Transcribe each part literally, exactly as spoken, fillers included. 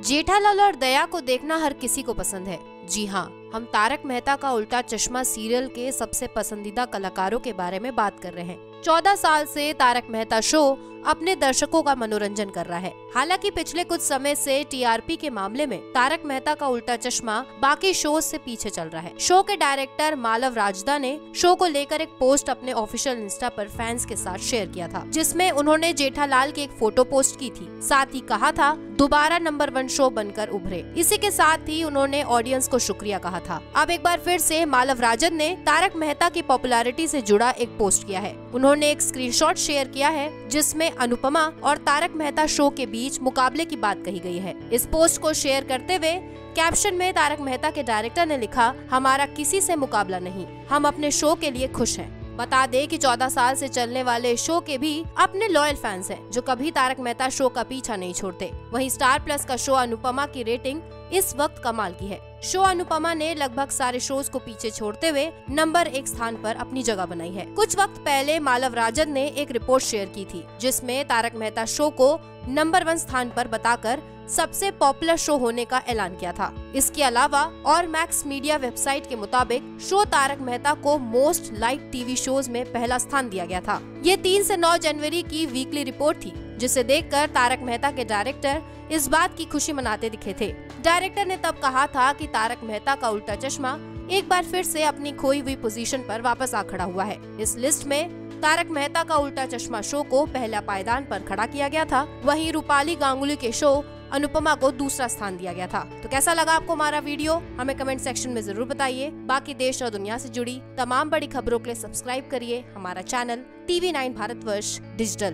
जेठालाल और दया को देखना हर किसी को पसंद है। जी हाँ, हम तारक मेहता का उल्टा चश्मा सीरियल के सबसे पसंदीदा कलाकारों के बारे में बात कर रहे हैं। चौदह साल से तारक मेहता शो अपने दर्शकों का मनोरंजन कर रहा है। हालांकि पिछले कुछ समय से टीआरपी के मामले में तारक मेहता का उल्टा चश्मा बाकी शो से पीछे चल रहा है। शो के डायरेक्टर मालव राजदा ने शो को लेकर एक पोस्ट अपने ऑफिशियल इंस्टा पर फैंस के साथ शेयर किया था, जिसमें उन्होंने जेठालाल की एक फोटो पोस्ट की थी। साथ ही कहा था दोबारा नंबर वन शो बनकर उभरे। इसी के साथ ही उन्होंने ऑडियंस को शुक्रिया कहा था। अब एक बार फिर से मालव राजद ने तारक मेहता की पॉपुलैरिटी से जुड़ा एक पोस्ट किया है। उन्होंने एक स्क्रीनशॉट शेयर किया है जिसमें अनुपमा और तारक मेहता शो के बीच मुकाबले की बात कही गई है। इस पोस्ट को शेयर करते हुए कैप्शन में तारक मेहता के डायरेक्टर ने लिखा, हमारा किसी से मुकाबला नहीं, हम अपने शो के लिए खुश हैं। बता दे कि चौदह साल से चलने वाले शो के भी अपने लॉयल फैंस हैं, जो कभी तारक मेहता शो का पीछा नहीं छोड़ते। वहीं स्टार प्लस का शो अनुपमा की रेटिंग इस वक्त कमाल की है। शो अनुपमा ने लगभग सारे शोज को पीछे छोड़ते हुए नंबर एक स्थान पर अपनी जगह बनाई है। कुछ वक्त पहले मालव राजद ने एक रिपोर्ट शेयर की थी, जिसमें तारक मेहता शो को नंबर वन स्थान पर बताकर सबसे पॉपुलर शो होने का ऐलान किया था। इसके अलावा और मैक्स मीडिया वेबसाइट के मुताबिक शो तारक मेहता को मोस्ट लाइक टीवी शोज में पहला स्थान दिया गया था। ये तीन से नौ जनवरी की वीकली रिपोर्ट थी, जिसे देखकर तारक मेहता के डायरेक्टर इस बात की खुशी मनाते दिखे थे। डायरेक्टर ने तब कहा था कि तारक मेहता का उल्टा चश्मा एक बार फिर से अपनी खोई हुई पोजीशन पर वापस आ खड़ा हुआ है। इस लिस्ट में तारक मेहता का उल्टा चश्मा शो को पहला पायदान पर खड़ा किया गया था। वहीं रूपाली गांगुली के शो अनुपमा को दूसरा स्थान दिया गया था। तो कैसा लगा आपको हमारा वीडियो, हमें कमेंट सेक्शन में जरूर बताइए। बाकी देश और दुनिया से जुड़ी तमाम बड़ी खबरों के लिए सब्सक्राइब करिए हमारा channel TV nine Bharatvarsh digital.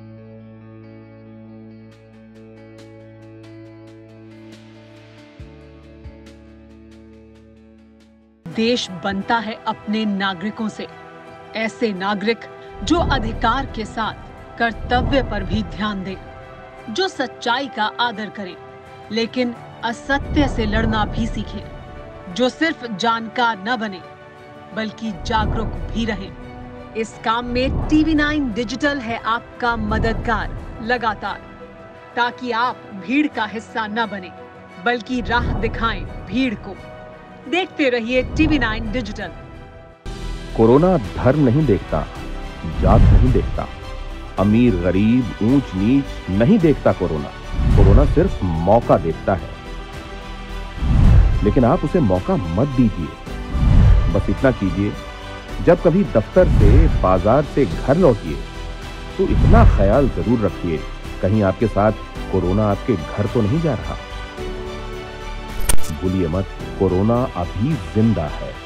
देश बनता है अपने नागरिकों से, ऐसे नागरिक जो अधिकार के साथ कर्तव्य पर भी ध्यान दें, जो सच्चाई का आदर करें लेकिन असत्य से लड़ना भी सीखें, जो सिर्फ जानकार न बने बल्कि जागरूक भी रहें। इस काम में टीवी नाइन डिजिटल है आपका मददगार लगातार, ताकि आप भीड़ का हिस्सा न बने बल्कि राह दिखाएं भीड़ को। देखते रहिए टीवी नाइन डिजिटल। कोरोना धर्म नहीं देखता, जात नहीं देखता, अमीर गरीब ऊंच नीच नहीं देखता। कोरोना कोरोना सिर्फ मौका देखता है, लेकिन आप उसे मौका मत दीजिए। बस इतना कीजिए, जब कभी दफ्तर से बाजार से घर लौटिए तो इतना ख्याल जरूर रखिए, कहीं आपके साथ कोरोना आपके घर तो नहीं जा रहा। भूलिए मत, कोरोना अभी जिंदा है।